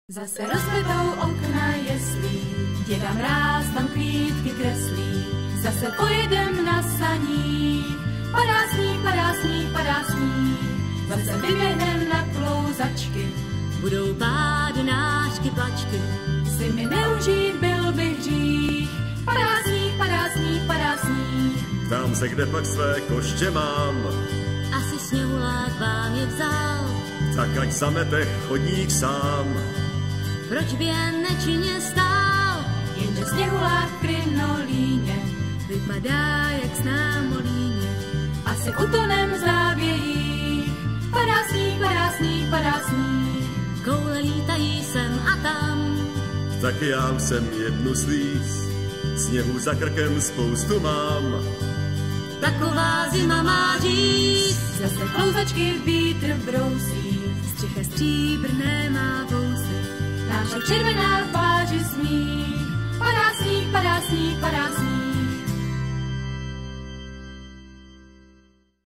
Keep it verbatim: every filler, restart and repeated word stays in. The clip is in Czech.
Zase rozkvetou okna jeslí, děda mráz tam kvítky kreslí. Zase pojedem na saních, padá sníh, padá sníh, padá sníh. Zase vyběhnem na klouzačky, budou pádenářky plačky. Si mi neužít byl by hřích, padá sníh, padá sníh, padá sníh. Ptám se, kde pak své koště mám, asi sněhulák vám je vzal. tak ať zamete chodník sám. Proč by jen nečinně stál? Jenže sněhulák v krinolíně vypadá jak známolíně. Asi utonem v závějích, padá sníh, padá sníh, padá sníh. Koule lítají sem a tam, Tak já už jsem jednu slíz, sněhu za krkem spoustu mám. taková zima má říct. Zase klouzačky vítr brousí, střecha stříbrné má vousy, náša červená v tváři smích.